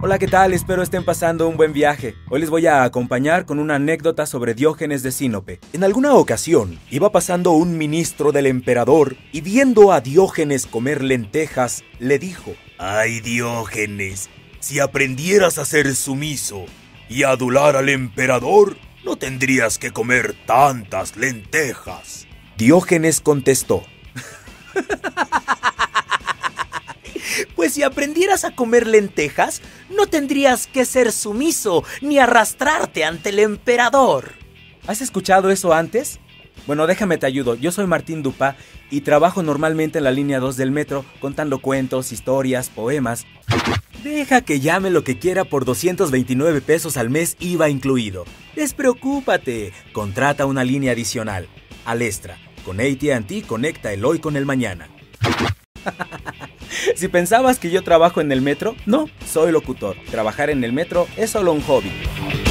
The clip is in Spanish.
Hola, ¿qué tal? Espero estén pasando un buen viaje. Hoy les voy a acompañar con una anécdota sobre Diógenes de Sinope. En alguna ocasión, iba pasando un ministro del emperador y viendo a Diógenes comer lentejas, le dijo: ¡Ay, Diógenes! Si aprendieras a ser sumiso y a adular al emperador, no tendrías que comer tantas lentejas. Diógenes contestó: Pues si aprendieras a comer lentejas, no tendrías que ser sumiso ni arrastrarte ante el emperador. ¿Has escuchado eso antes? Bueno, déjame te ayudo. Yo soy Martín Dupá y trabajo normalmente en la línea 2 del metro, contando cuentos, historias, poemas. Deja que llame lo que quiera por 229 pesos al mes, IVA incluido. Despreocúpate, contrata una línea adicional. Alestra, con AT&T conecta el hoy con el mañana. Si pensabas que yo trabajo en el metro, no, soy locutor. Trabajar en el metro es solo un hobby.